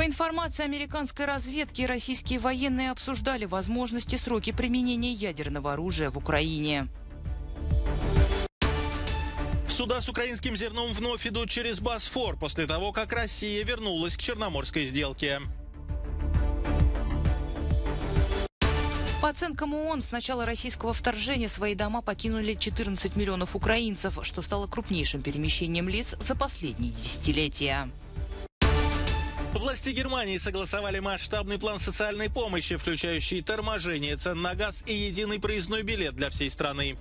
По информации американской разведки, российские военные обсуждали возможности сроки применения ядерного оружия в Украине. Суда с украинским зерном вновь идут через Босфор после того, как Россия вернулась к Черноморской сделке. По оценкам ООН, с начала российского вторжения свои дома покинули 14 миллионов украинцев, что стало крупнейшим перемещением лиц за последние десятилетия. Власти Германии согласовали масштабный план социальной помощи, включающий торможение цен на газ и единый проездной билет для всей страны.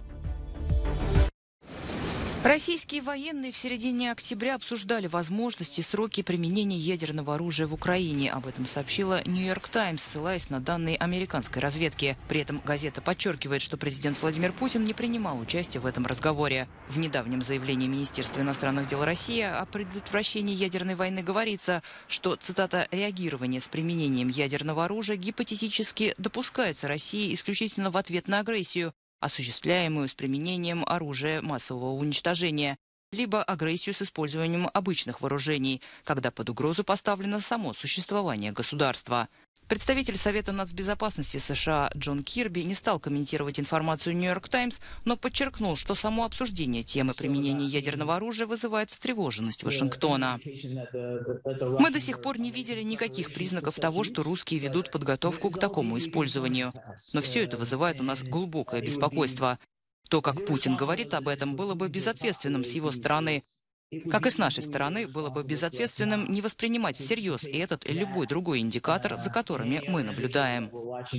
Российские военные в середине октября обсуждали возможности и сроки применения ядерного оружия в Украине. Об этом сообщила «Нью-Йорк Таймс», ссылаясь на данные американской разведки. При этом газета подчеркивает, что президент Владимир Путин не принимал участия в этом разговоре. В недавнем заявлении Министерства иностранных дел России о предотвращении ядерной войны говорится, что, цитата, «реагирование с применением ядерного оружия гипотетически допускается Россией исключительно в ответ на агрессию, осуществляемую с применением оружия массового уничтожения, либо агрессию с использованием обычных вооружений, когда под угрозу поставлено само существование государства». Представитель Совета нацбезопасности США Джон Кирби не стал комментировать информацию «Нью-Йорк Таймс», но подчеркнул, что само обсуждение темы применения ядерного оружия вызывает встревоженность Вашингтона. «Мы до сих пор не видели никаких признаков того, что русские ведут подготовку к такому использованию. Но все это вызывает у нас глубокое беспокойство. То, как Путин говорит об этом, было бы безответственным с его стороны. Как и с нашей стороны, было бы безответственным не воспринимать всерьез этот и любой другой индикатор, за которыми мы наблюдаем».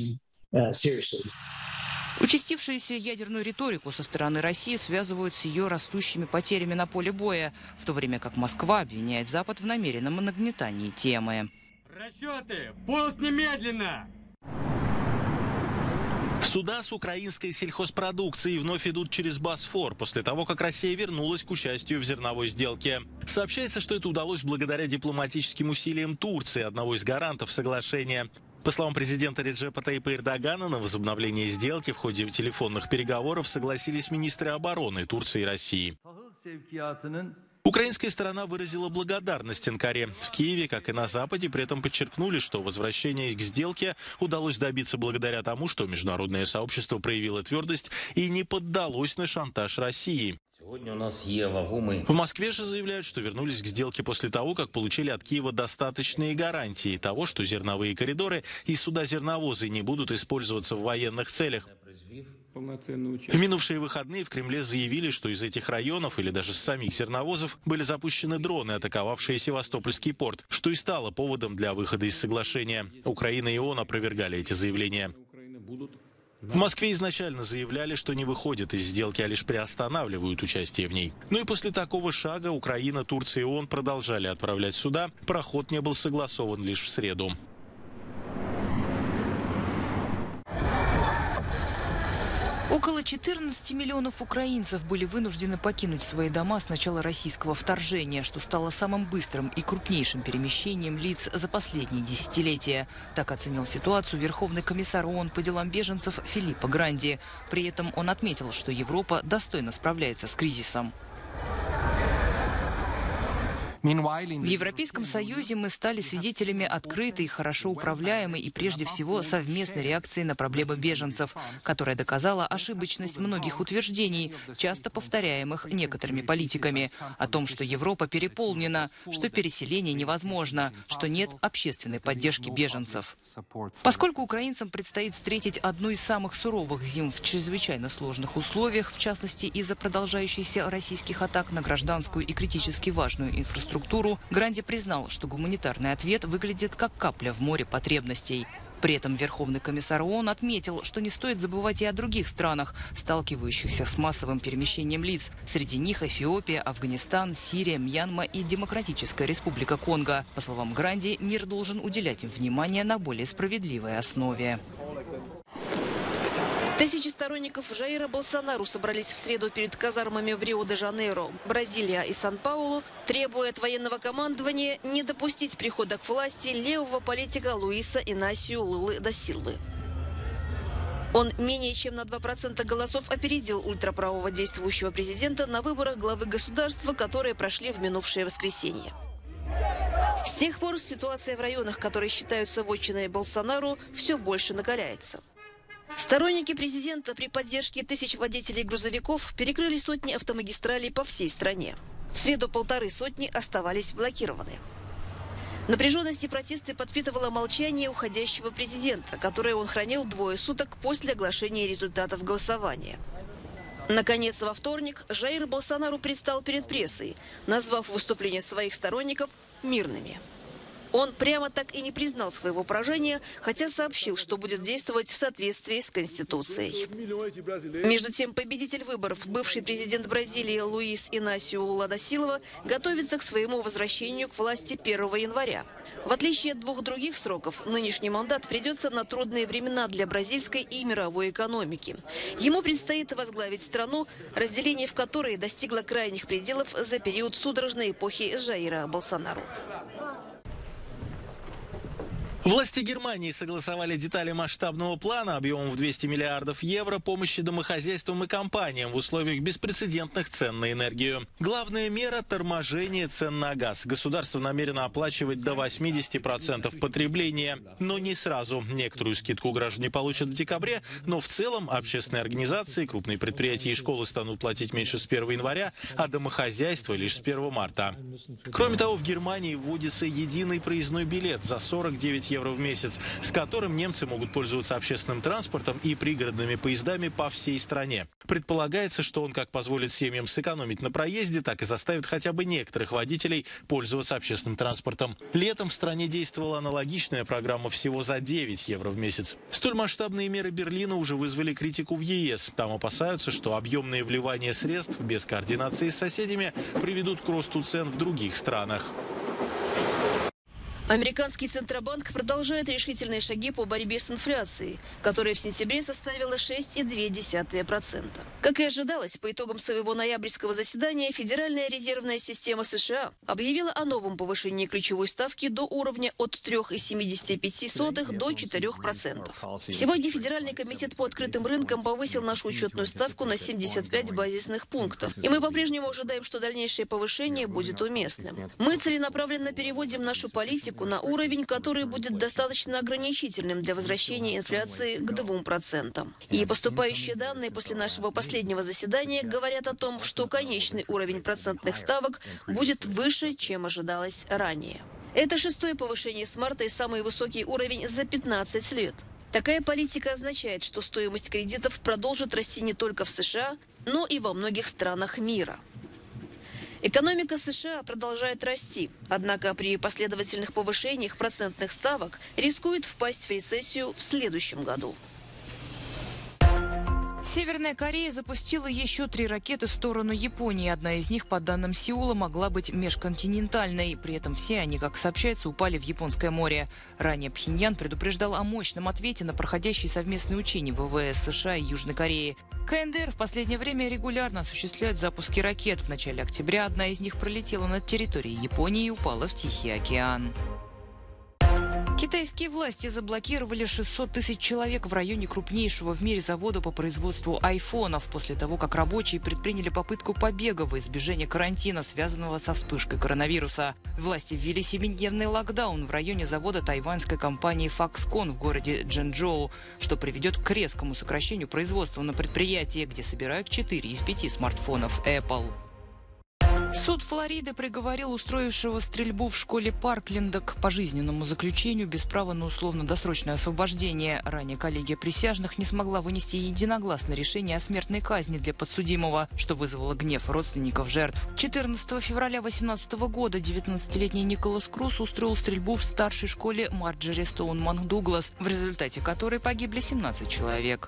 Участившуюся ядерную риторику со стороны России связывают с ее растущими потерями на поле боя, в то время как Москва обвиняет Запад в намеренном нагнетании темы. Расчеты! Полз немедленно! Суда с украинской сельхозпродукцией вновь идут через Босфор после того, как Россия вернулась к участию в зерновой сделке. Сообщается, что это удалось благодаря дипломатическим усилиям Турции, одного из гарантов соглашения. По словам президента Реджепа Тайипа Эрдогана, на возобновление сделки в ходе телефонных переговоров согласились министры обороны Турции и России. Украинская сторона выразила благодарность Анкаре. В Киеве, как и на Западе, при этом подчеркнули, что возвращение к сделке удалось добиться благодаря тому, что международное сообщество проявило твердость и не поддалось на шантаж России. В Москве же заявляют, что вернулись к сделке после того, как получили от Киева достаточные гарантии того, что зерновые коридоры и суда-зерновозы не будут использоваться в военных целях. В минувшие выходные в Кремле заявили, что из этих районов или даже с самих зерновозов были запущены дроны, атаковавшие Севастопольский порт, что и стало поводом для выхода из соглашения. Украина и ООН опровергали эти заявления. В Москве изначально заявляли, что не выходят из сделки, а лишь приостанавливают участие в ней. Ну и после такого шага Украина, Турция и ООН продолжали отправлять суда. Проход не был согласован лишь в среду. Около 14 миллионов украинцев были вынуждены покинуть свои дома с начала российского вторжения, что стало самым быстрым и крупнейшим перемещением лиц за последние десятилетия. Так оценил ситуацию Верховный комиссар ООН по делам беженцев Филиппо Гранди. При этом он отметил, что Европа достойно справляется с кризисом. В Европейском Союзе мы стали свидетелями открытой, хорошо управляемой и прежде всего совместной реакции на проблемы беженцев, которая доказала ошибочность многих утверждений, часто повторяемых некоторыми политиками, о том, что Европа переполнена, что переселение невозможно, что нет общественной поддержки беженцев. Поскольку украинцам предстоит встретить одну из самых суровых зим в чрезвычайно сложных условиях, в частности из-за продолжающихся российских атак на гражданскую и критически важную инфраструктуру, Гранди признал, что гуманитарный ответ выглядит как капля в море потребностей. При этом Верховный комиссар ООН отметил, что не стоит забывать и о других странах, сталкивающихся с массовым перемещением лиц. Среди них Эфиопия, Афганистан, Сирия, Мьянма и Демократическая Республика Конго. По словам Гранди, мир должен уделять им внимание на более справедливой основе. Тысячи сторонников Жаира Болсонару собрались в среду перед казармами в Рио-де-Жанейро, Бразилия и Сан-Паулу, требуя от военного командования не допустить прихода к власти левого политика Луиса Инасио Лулы да Силвы. Он менее чем на 2% голосов опередил ультраправого действующего президента на выборах главы государства, которые прошли в минувшее воскресенье. С тех пор ситуация в районах, которые считаются вотчиной Болсонару, все больше накаляется. Сторонники президента при поддержке тысяч водителей грузовиков перекрыли сотни автомагистралей по всей стране. В среду 1,5 сотни оставались блокированы. Напряженность и протесты подпитывало молчание уходящего президента, которое он хранил 2 суток после оглашения результатов голосования. Наконец, во вторник Жаир Болсонару предстал перед прессой, назвав выступления своих сторонников мирными. Он прямо так и не признал своего поражения, хотя сообщил, что будет действовать в соответствии с Конституцией. Между тем, победитель выборов, бывший президент Бразилии Луис Инасио Лула да Силва, готовится к своему возвращению к власти 1 января. В отличие от 2 других сроков, нынешний мандат придется на трудные времена для бразильской и мировой экономики. Ему предстоит возглавить страну, разделение в которой достигло крайних пределов за период судорожной эпохи Жаира Болсонару. Власти Германии согласовали детали масштабного плана объемом в 200 миллиардов евро помощи домохозяйствам и компаниям в условиях беспрецедентных цен на энергию. Главная мера – торможение цен на газ. Государство намерено оплачивать до 80% потребления, но не сразу. Некоторую скидку граждане получат в декабре, но в целом общественные организации, крупные предприятия и школы станут платить меньше с 1 января, а домохозяйства лишь с 1 марта. Кроме того, в Германии вводится единый проездной билет за 49 евро в месяц, с которым немцы могут пользоваться общественным транспортом и пригородными поездами по всей стране. Предполагается, что он как позволит семьям сэкономить на проезде, так и заставит хотя бы некоторых водителей пользоваться общественным транспортом. Летом в стране действовала аналогичная программа всего за 9 евро в месяц. Столь масштабные меры Берлина уже вызвали критику в ЕС. Там опасаются, что объемные вливания средств без координации с соседями приведут к росту цен в других странах. Американский Центробанк продолжает решительные шаги по борьбе с инфляцией, которая в сентябре составила 6,2%. Как и ожидалось, по итогам своего ноябрьского заседания Федеральная резервная система США объявила о новом повышении ключевой ставки до уровня от 3,75 до 4%. Сегодня Федеральный комитет по открытым рынкам повысил нашу учетную ставку на 75 базисных пунктов. И мы по-прежнему ожидаем, что дальнейшее повышение будет уместным. Мы целенаправленно переводим нашу политику на уровень, который будет достаточно ограничительным для возвращения инфляции к 2%. И поступающие данные после нашего последнего заседания говорят о том, что конечный уровень процентных ставок будет выше, чем ожидалось ранее. Это 6-е повышение с марта и самый высокий уровень за 15 лет. Такая политика означает, что стоимость кредитов продолжит расти не только в США, но и во многих странах мира. Экономика США продолжает расти, однако при последовательных повышениях процентных ставок рискует впасть в рецессию в следующем году. Северная Корея запустила еще 3 ракеты в сторону Японии. Одна из них, по данным Сеула, могла быть межконтинентальной. При этом все они, как сообщается, упали в Японское море. Ранее Пхеньян предупреждал о мощном ответе на проходящие совместные учения ВВС США и Южной Кореи. КНДР в последнее время регулярно осуществляют запуски ракет. В начале октября одна из них пролетела над территорией Японии и упала в Тихий океан. Китайские власти заблокировали 600 тысяч человек в районе крупнейшего в мире завода по производству айфонов после того, как рабочие предприняли попытку побега во избежание карантина, связанного со вспышкой коронавируса. Власти ввели 7-дневный локдаун в районе завода тайваньской компании Foxconn в городе Чжэнчжоу, что приведет к резкому сокращению производства на предприятии, где собирают 4 из 5 смартфонов Apple. Суд Флориды приговорил устроившего стрельбу в школе Паркленда к пожизненному заключению без права на условно-досрочное освобождение. Ранее коллегия присяжных не смогла вынести единогласное решение о смертной казни для подсудимого, что вызвало гнев родственников жертв. 14 февраля 2018 года 19-летний Николас Круз устроил стрельбу в старшей школе Марджери Стоун Дуглас, в результате которой погибли 17 человек.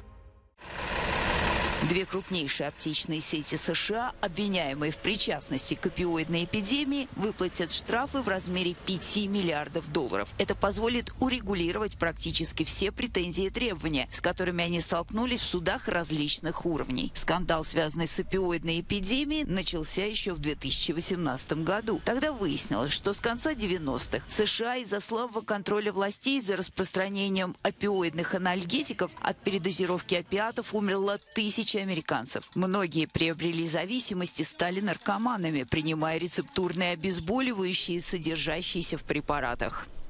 2 крупнейшие аптечные сети США, обвиняемые в причастности к опиоидной эпидемии, выплатят штрафы в размере $5 миллиардов. Это позволит урегулировать практически все претензии и требования, с которыми они столкнулись в судах различных уровней. Скандал, связанный с опиоидной эпидемией, начался еще в 2018 году. Тогда выяснилось, что с конца 90-х в США из-за слабого контроля властей за распространением опиоидных анальгетиков от передозировки опиатов умерло 1000 тысячи американцев. Многие приобрели зависимость и стали наркоманами, принимая рецептурные обезболивающие, содержащиеся в препаратах.